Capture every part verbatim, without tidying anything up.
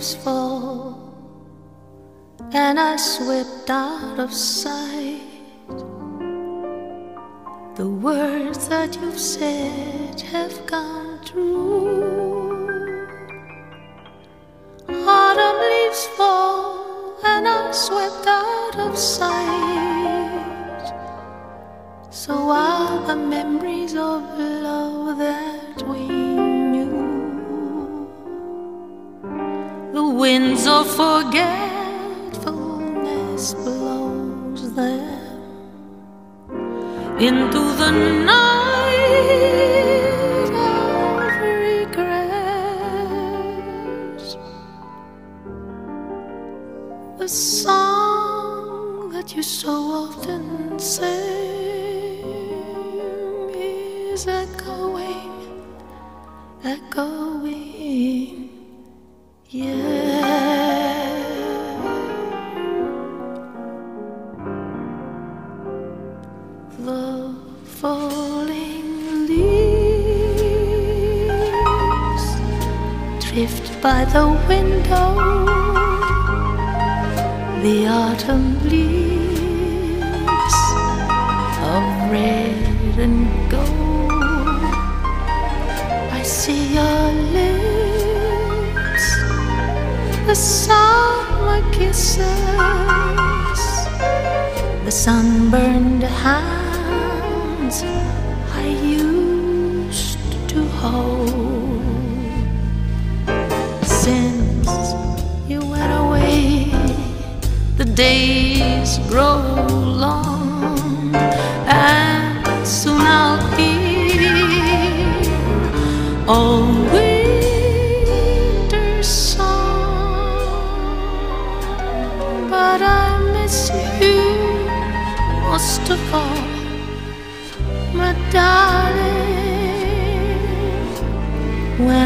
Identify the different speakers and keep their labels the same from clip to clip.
Speaker 1: leaves fall and I swept out of sight, the words that you've said have come true. Autumn leaves fall and I swept out of sight, so are the memories of love that we knew. The winds of forgetfulness blows them into the night of regret. The song that you so often sing is echoing, echoing, yeah. The falling leaves drift by the window, the autumn leaves of red and gold. I see your lips, the summer kisses, the sunburned hands I used to hold. Since you went away, the days grow long, and soon I'll hear all winter's song. But I miss you most of all, my darling, when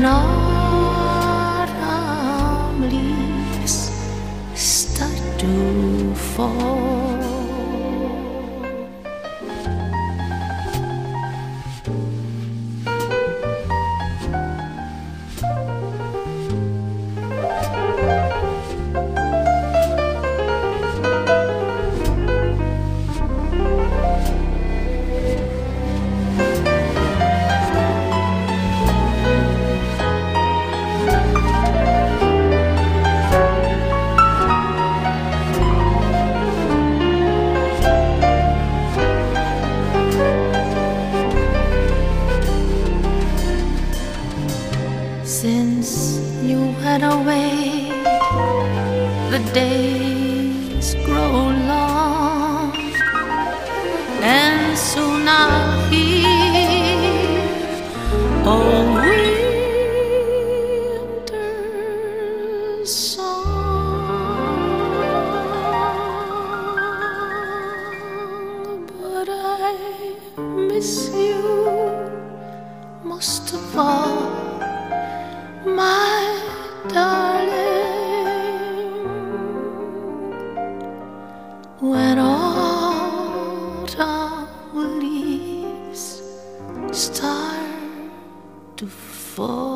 Speaker 1: autumn leaves start to fall. Since you went away, the days grow long, and soon I'll hear all winter's song. But I miss you most of all, my darling, when autumn leaves start to fall.